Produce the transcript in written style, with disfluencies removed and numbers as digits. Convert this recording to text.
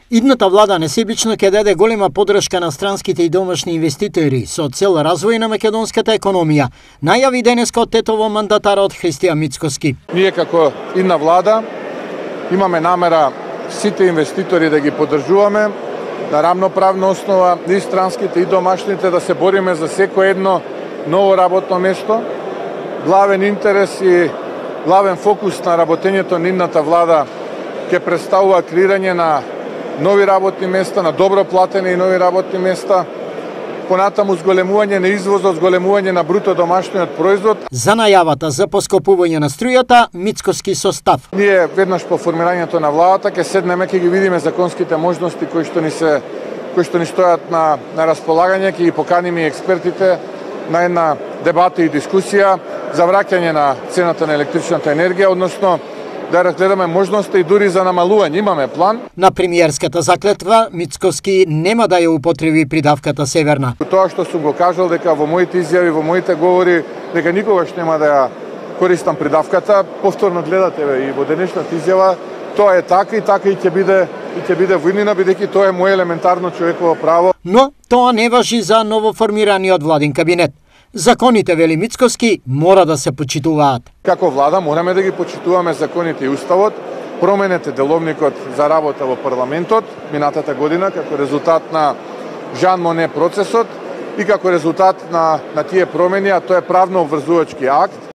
Идната влада несебично ќе даде голема поддршка на странските и домашни инвеститори со цел развој на македонската економија, најави денеска од Тетово мандатарот Христијан Мицкоски. Ние како идна влада имаме намера сите инвеститори да ги поддржуваме на рамноправна основа, и странските и домашните, да се бориме за секое едно ново работно место. Главен интерес и главен фокус на работењето на идната влада ќе представува креирање на нови работни места, на добро платени и нови работни места, понатаму зголемување на извозот, зголемување на бруто домашниот производ. За најавата за поскопување на струјата, Мицкоски состав. Ние веднаш по формирањето на владата ќе седнеме, ќе ги видиме законските можности кои што ни стојат на располагање, ќе ги поканиме и експертите на една дебата и дискусија за враќање на цената на електричната енергија, односно да разгледаме можности и дури за намалување. Имаме план. На премиерската заклетва Мицкоски нема да ја употреби придавката Северна. Тоа што сум го кажал дека во моите изјави, во моите говори, дека никогаш нема да ја користам придавката, повторно гледате и во денешната изјава, тоа е така и ќе биде во иднина, бидејќи тоа е моје елементарно човеково право. Но тоа не важи за новоформираниот владин кабинет. Законите, вели Мицкоски, мора да се почитуваат. Како влада мораме да ги почитуваме законите и уставот. Променете деловникот за работа во парламентот минатата година како резултат на Жан Моне процесот и како резултат на тие промени, а тоа е правно обврзувачки акт.